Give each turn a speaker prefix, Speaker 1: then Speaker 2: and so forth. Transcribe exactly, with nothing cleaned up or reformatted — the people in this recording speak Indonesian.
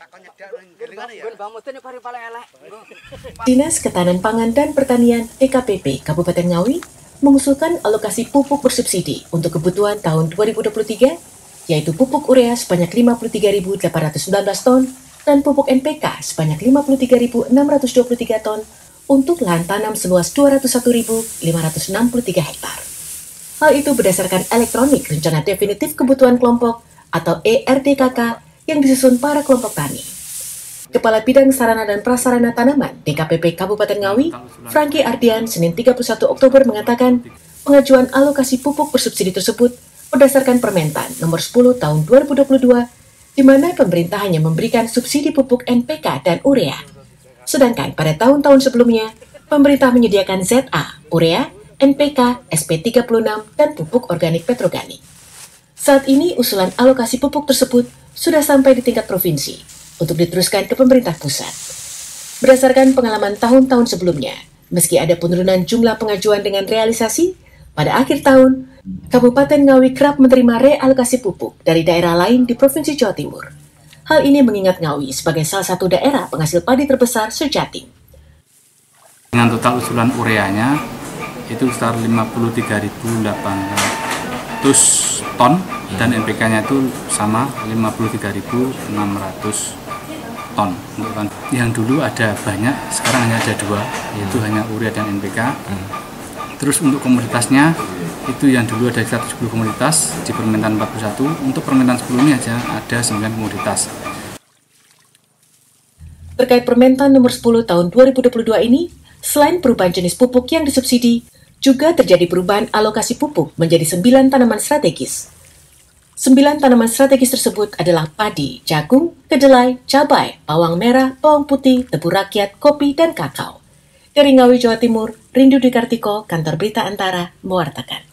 Speaker 1: Dinas Ketahanan Pangan dan Pertanian D K P P Kabupaten Ngawi mengusulkan alokasi pupuk bersubsidi untuk kebutuhan tahun dua ribu dua puluh tiga, yaitu pupuk urea sebanyak lima puluh tiga ribu delapan ratus sembilan belas ton dan pupuk N P K sebanyak lima puluh tiga ribu enam ratus dua puluh tiga ton untuk lahan tanam seluas dua ratus satu ribu lima ratus enam puluh tiga hektar. Hal itu berdasarkan elektronik Rencana Definitif Kebutuhan Kelompok atau E R D K K yang disusun para kelompok tani. Kepala Bidang Sarana dan Prasarana Tanaman D K P P Kabupaten Ngawi, Franky Ardian, Senin tiga puluh satu Oktober mengatakan pengajuan alokasi pupuk bersubsidi tersebut berdasarkan Permentan nomor sepuluh tahun dua ribu dua puluh dua, di mana pemerintah hanya memberikan subsidi pupuk N P K dan urea. Sedangkan pada tahun-tahun sebelumnya, pemerintah menyediakan Z A, urea, N P K, S P tiga puluh enam, dan pupuk organik petroganik. Saat ini usulan alokasi pupuk tersebut sudah sampai di tingkat provinsi untuk diteruskan ke pemerintah pusat. Berdasarkan pengalaman tahun-tahun sebelumnya, meski ada penurunan jumlah pengajuan dengan realisasi, pada akhir tahun, Kabupaten Ngawi kerap menerima realokasi pupuk dari daerah lain di Provinsi Jawa Timur. Hal ini mengingat Ngawi sebagai salah satu daerah penghasil padi terbesar se-Jatim.
Speaker 2: Dengan total usulan ureanya itu sekitar lima puluh tiga ribu delapan ratus ton dan N P K-nya itu sama lima puluh tiga ribu enam ratus ton. Yang dulu ada banyak, sekarang hanya ada dua, yaitu hanya urea dan N P K. Terus untuk komoditasnya itu yang dulu ada seratus tujuh puluh komoditas di Permentan empat puluh satu, untuk Permentan sepuluh ini aja ada sembilan komoditas.
Speaker 1: Terkait Permentan nomor sepuluh tahun dua ribu dua puluh dua ini, selain perubahan jenis pupuk yang disubsidi, juga terjadi perubahan alokasi pupuk menjadi sembilan tanaman strategis. Sembilan tanaman strategis tersebut adalah padi, jagung, kedelai, cabai, bawang merah, bawang putih, tebu rakyat, kopi, dan kakao. Dari Ngawi, Jawa Timur, Rindu Dwi Kartiko, Kantor Berita Antara, mewartakan.